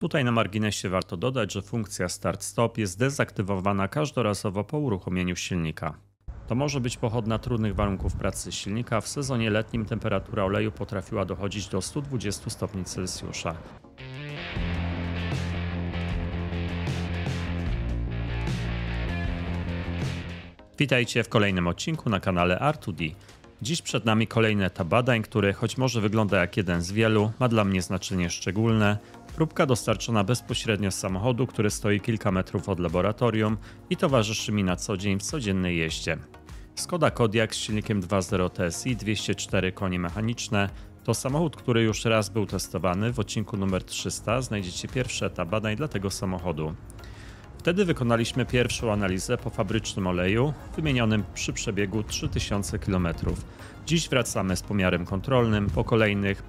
Tutaj na marginesie warto dodać, że funkcja Start-Stop jest dezaktywowana każdorazowo po uruchomieniu silnika. To może być pochodna trudnych warunków pracy silnika. W sezonie letnim temperatura oleju potrafiła dochodzić do 120 stopni Celsjusza. Witajcie w kolejnym odcinku na kanale R2D. Dziś przed nami kolejny etap badań, który, choć może wygląda jak jeden z wielu, ma dla mnie znaczenie szczególne. Próbka dostarczona bezpośrednio z samochodu, który stoi kilka metrów od laboratorium i towarzyszy mi na co dzień w codziennej jeździe. Skoda Kodiaq z silnikiem 2.0 TSI, 204 konie mechaniczne. To samochód, który już raz był testowany. W odcinku numer 300 znajdziecie pierwszy etap badań dla tego samochodu. Wtedy wykonaliśmy pierwszą analizę po fabrycznym oleju, wymienionym przy przebiegu 3000 km. Dziś wracamy z pomiarem kontrolnym po kolejnych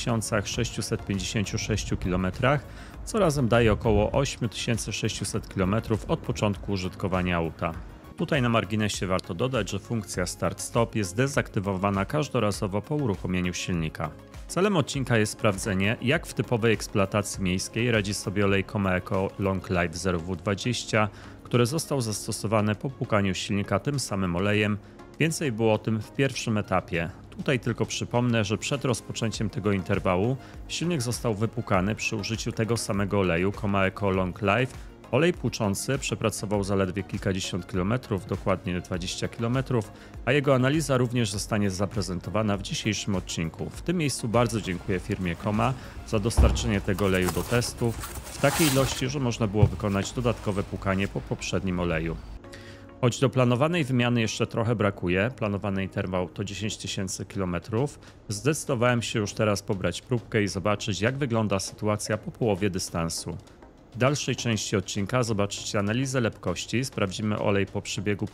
5656 km, co razem daje około 8600 km od początku użytkowania auta. Tutaj na marginesie warto dodać, że funkcja Start-Stop jest dezaktywowana każdorazowo po uruchomieniu silnika. Celem odcinka jest sprawdzenie, jak w typowej eksploatacji miejskiej radzi sobie olej Coma Eco Long Life 0W20, który został zastosowany po płukaniu silnika tym samym olejem. Więcej było o tym w pierwszym etapie. Tutaj tylko przypomnę, że przed rozpoczęciem tego interwału silnik został wypłukany przy użyciu tego samego oleju Coma Eco Long Life. Olej płuczący przepracował zaledwie kilkadziesiąt kilometrów, dokładnie 20 km, a jego analiza również zostanie zaprezentowana w dzisiejszym odcinku. W tym miejscu bardzo dziękuję firmie Coma za dostarczenie tego oleju do testów w takiej ilości, że można było wykonać dodatkowe płukanie po poprzednim oleju. Choć do planowanej wymiany jeszcze trochę brakuje, planowany interwał to 10 000 km, zdecydowałem się już teraz pobrać próbkę i zobaczyć, jak wygląda sytuacja po połowie dystansu. W dalszej części odcinka zobaczycie analizę lepkości, sprawdzimy olej po przebiegu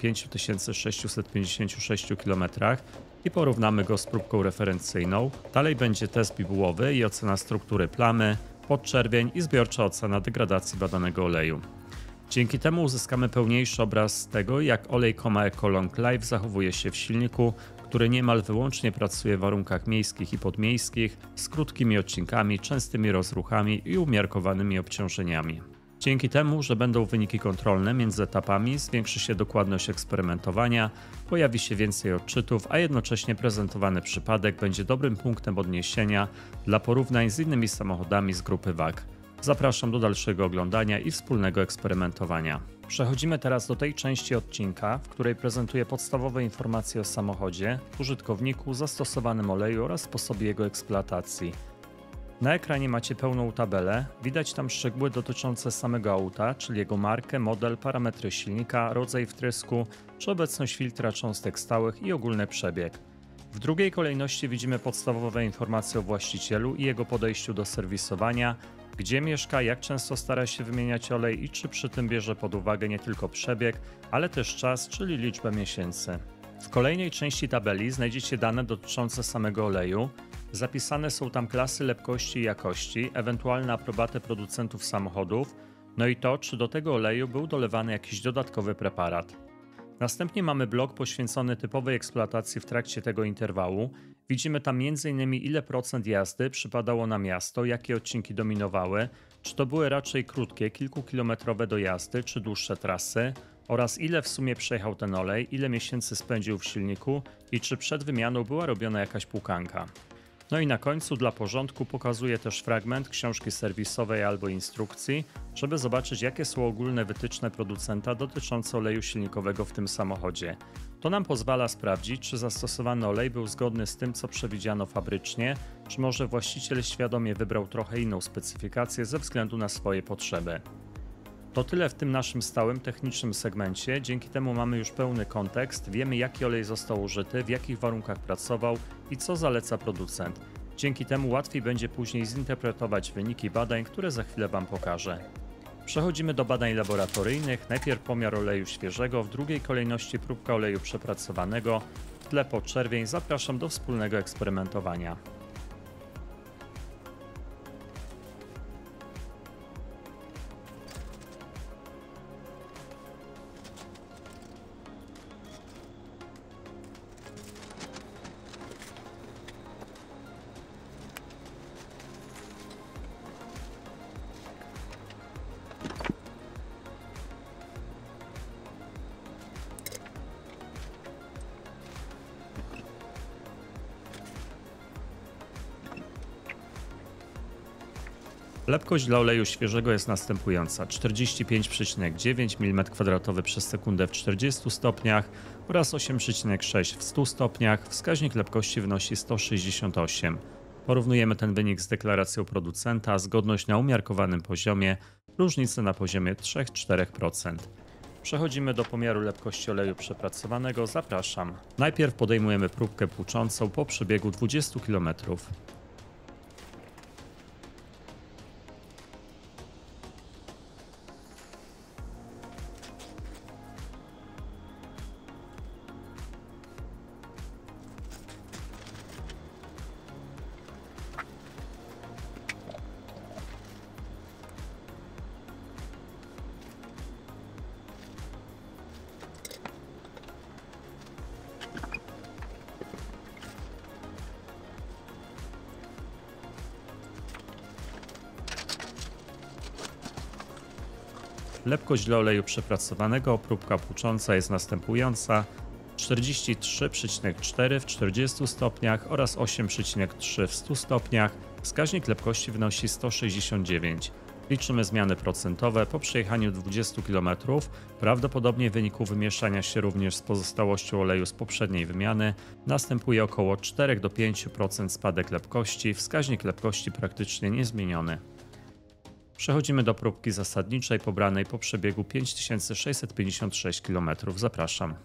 5656 km i porównamy go z próbką referencyjną. Dalej będzie test bibułowy i ocena struktury plamy, podczerwień i zbiorcza ocena degradacji badanego oleju. Dzięki temu uzyskamy pełniejszy obraz tego, jak olej Coma Eco Long Life zachowuje się w silniku, który niemal wyłącznie pracuje w warunkach miejskich i podmiejskich, z krótkimi odcinkami, częstymi rozruchami i umiarkowanymi obciążeniami. Dzięki temu, że będą wyniki kontrolne między etapami, zwiększy się dokładność eksperymentowania, pojawi się więcej odczytów, a jednocześnie prezentowany przypadek będzie dobrym punktem odniesienia dla porównań z innymi samochodami z grupy WAG. Zapraszam do dalszego oglądania i wspólnego eksperymentowania. Przechodzimy teraz do tej części odcinka, w której prezentuję podstawowe informacje o samochodzie, użytkowniku, zastosowanym oleju oraz sposobie jego eksploatacji. Na ekranie macie pełną tabelę, widać tam szczegóły dotyczące samego auta, czyli jego markę, model, parametry silnika, rodzaj wtrysku, czy obecność filtra cząstek stałych i ogólny przebieg. W drugiej kolejności widzimy podstawowe informacje o właścicielu i jego podejściu do serwisowania, gdzie mieszka, jak często stara się wymieniać olej i czy przy tym bierze pod uwagę nie tylko przebieg, ale też czas, czyli liczbę miesięcy. W kolejnej części tabeli znajdziecie dane dotyczące samego oleju. Zapisane są tam klasy lepkości i jakości, ewentualne aprobaty producentów samochodów, no i to, czy do tego oleju był dolewany jakiś dodatkowy preparat. Następnie mamy blok poświęcony typowej eksploatacji w trakcie tego interwału. Widzimy tam m.in. ile procent jazdy przypadało na miasto, jakie odcinki dominowały, czy to były raczej krótkie, kilkukilometrowe dojazdy, czy dłuższe trasy, oraz ile w sumie przejechał ten olej, ile miesięcy spędził w silniku i czy przed wymianą była robiona jakaś płukanka. No i na końcu dla porządku pokazuję też fragment książki serwisowej albo instrukcji, żeby zobaczyć, jakie są ogólne wytyczne producenta dotyczące oleju silnikowego w tym samochodzie. To nam pozwala sprawdzić, czy zastosowany olej był zgodny z tym, co przewidziano fabrycznie, czy może właściciel świadomie wybrał trochę inną specyfikację ze względu na swoje potrzeby. To tyle w tym naszym stałym technicznym segmencie, dzięki temu mamy już pełny kontekst, wiemy jaki olej został użyty, w jakich warunkach pracował i co zaleca producent. Dzięki temu łatwiej będzie później zinterpretować wyniki badań, które za chwilę Wam pokażę. Przechodzimy do badań laboratoryjnych, najpierw pomiar oleju świeżego, w drugiej kolejności próbka oleju przepracowanego, w tle podczerwień. Zapraszam do wspólnego eksperymentowania. Lepkość dla oleju świeżego jest następująca: 45,9 mm2 przez sekundę w 40 stopniach oraz 8,6 w 100 stopniach. Wskaźnik lepkości wynosi 168. Porównujemy ten wynik z deklaracją producenta, zgodność na umiarkowanym poziomie, różnice na poziomie 3-4%. Przechodzimy do pomiaru lepkości oleju przepracowanego. Zapraszam. Najpierw podejmujemy próbkę płuczącą po przebiegu 20 km. Lepkość dla oleju przepracowanego, próbka płucząca jest następująca: 43,4 w 40 stopniach oraz 8,3 w 100 stopniach. Wskaźnik lepkości wynosi 169. Liczymy zmiany procentowe. Po przejechaniu 20 km prawdopodobnie w wyniku wymieszania się również z pozostałością oleju z poprzedniej wymiany następuje około 4-5% spadek lepkości. Wskaźnik lepkości praktycznie niezmieniony. Przechodzimy do próbki zasadniczej pobranej po przebiegu 5656 km. Zapraszam.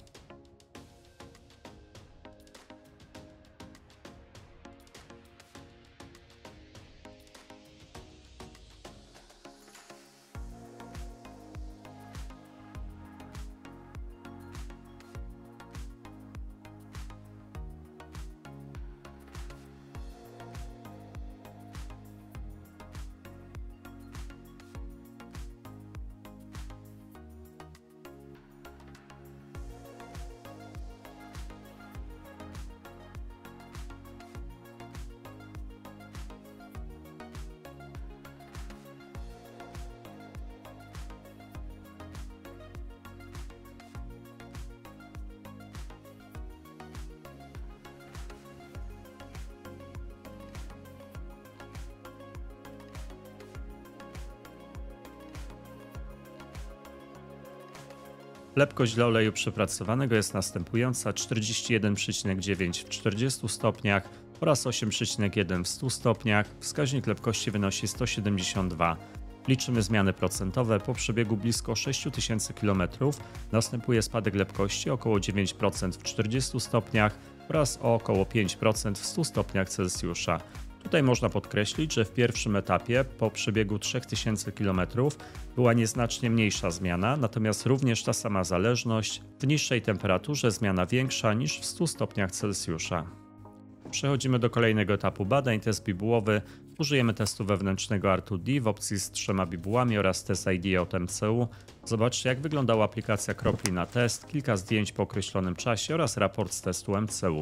Lepkość dla oleju przepracowanego jest następująca: 41,9 w 40 stopniach oraz 8,1 w 100 stopniach. Wskaźnik lepkości wynosi 172. Liczymy zmiany procentowe. Po przebiegu blisko 6000 km następuje spadek lepkości około 9% w 40 stopniach oraz o około 5% w 100 stopniach Celsjusza. Tutaj można podkreślić, że w pierwszym etapie po przebiegu 3000 km była nieznacznie mniejsza zmiana, natomiast również ta sama zależność, w niższej temperaturze zmiana większa niż w 100 stopniach Celsjusza. Przechodzimy do kolejnego etapu badań, test bibułowy. Użyjemy testu wewnętrznego R2D w opcji z 3 bibułami oraz test ID od MCU. Zobaczcie, jak wyglądała aplikacja kropli na test, kilka zdjęć po określonym czasie oraz raport z testu MCU.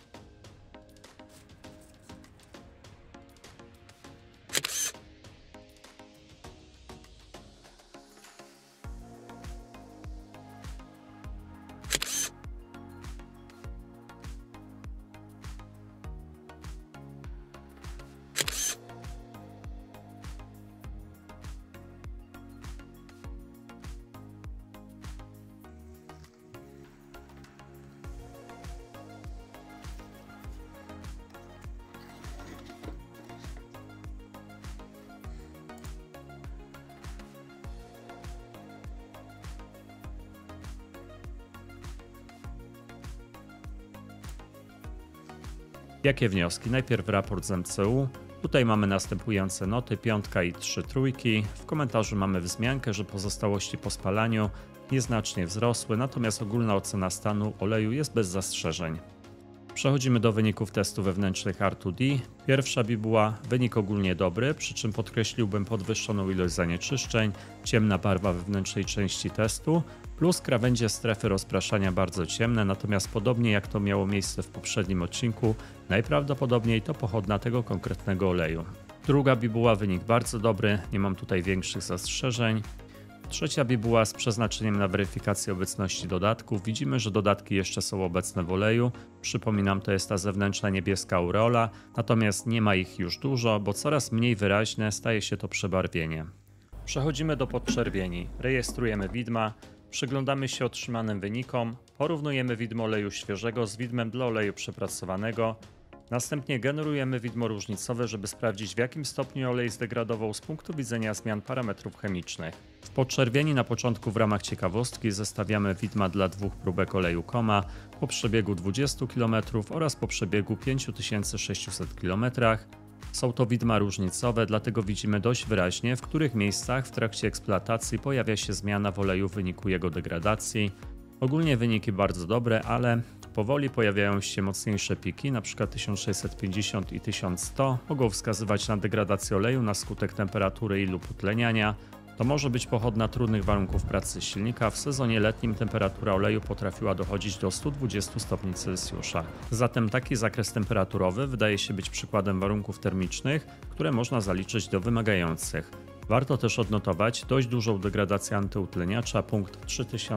Jakie wnioski? Najpierw raport z MCU. Tutaj mamy następujące noty: 5 i 3 trójki. W komentarzu mamy wzmiankę, że pozostałości po spalaniu nieznacznie wzrosły, natomiast ogólna ocena stanu oleju jest bez zastrzeżeń. Przechodzimy do wyników testu wewnętrznych R2D. Pierwsza bibuła, wynik ogólnie dobry, przy czym podkreśliłbym podwyższoną ilość zanieczyszczeń, ciemna barwa wewnętrznej części testu, plus krawędzie strefy rozpraszania bardzo ciemne, natomiast podobnie jak to miało miejsce w poprzednim odcinku, najprawdopodobniej to pochodna tego konkretnego oleju. Druga bibuła, wynik bardzo dobry, nie mam tutaj większych zastrzeżeń. Trzecia bibuła z przeznaczeniem na weryfikację obecności dodatków. Widzimy, że dodatki jeszcze są obecne w oleju. Przypominam, to jest ta zewnętrzna niebieska aureola, natomiast nie ma ich już dużo, bo coraz mniej wyraźne staje się to przebarwienie. Przechodzimy do podczerwieni. Rejestrujemy widma, przyglądamy się otrzymanym wynikom, porównujemy widmo oleju świeżego z widmem dla oleju przepracowanego. Następnie generujemy widmo różnicowe, żeby sprawdzić, w jakim stopniu olej zdegradował z punktu widzenia zmian parametrów chemicznych. W podczerwieni na początku w ramach ciekawostki zestawiamy widma dla dwóch próbek oleju Koma po przebiegu 20 km oraz po przebiegu 5600 km. Są to widma różnicowe, dlatego widzimy dość wyraźnie, w których miejscach w trakcie eksploatacji pojawia się zmiana w oleju w wyniku jego degradacji. Ogólnie wyniki bardzo dobre, ale powoli pojawiają się mocniejsze piki, np. 1650 i 1100 mogą wskazywać na degradację oleju na skutek temperatury i lub utleniania. To może być pochodna trudnych warunków pracy silnika. W sezonie letnim temperatura oleju potrafiła dochodzić do 120 stopni Celsjusza. Zatem taki zakres temperaturowy wydaje się być przykładem warunków termicznych, które można zaliczyć do wymagających. Warto też odnotować dość dużą degradację antyutleniacza, punkt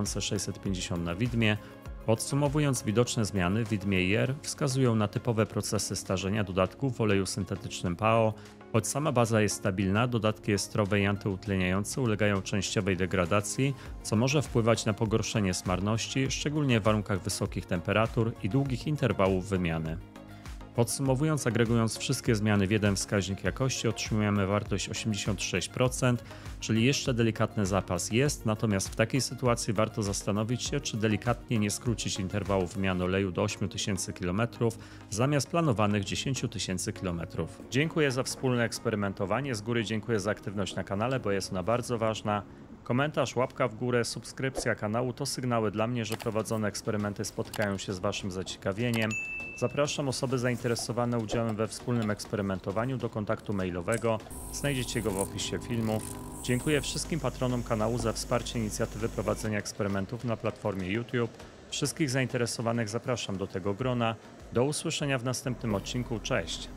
3650 na widmie. Podsumowując, widoczne zmiany w widmie IR wskazują na typowe procesy starzenia dodatków w oleju syntetycznym PAO. Choć sama baza jest stabilna, dodatki estrowe i antyutleniające ulegają częściowej degradacji, co może wpływać na pogorszenie smarności, szczególnie w warunkach wysokich temperatur i długich interwałów wymiany. Podsumowując, agregując wszystkie zmiany w jeden wskaźnik jakości, otrzymujemy wartość 86%, czyli jeszcze delikatny zapas jest, natomiast w takiej sytuacji warto zastanowić się, czy delikatnie nie skrócić interwału wymiany oleju do 8000 km zamiast planowanych 10 000 km. Dziękuję za wspólne eksperymentowanie, z góry dziękuję za aktywność na kanale, bo jest ona bardzo ważna. Komentarz, łapka w górę, subskrypcja kanału to sygnały dla mnie, że prowadzone eksperymenty spotkają się z Waszym zaciekawieniem. Zapraszam osoby zainteresowane udziałem we wspólnym eksperymentowaniu do kontaktu mailowego. Znajdziecie go w opisie filmu. Dziękuję wszystkim patronom kanału za wsparcie inicjatywy prowadzenia eksperymentów na platformie YouTube. Wszystkich zainteresowanych zapraszam do tego grona. Do usłyszenia w następnym odcinku. Cześć!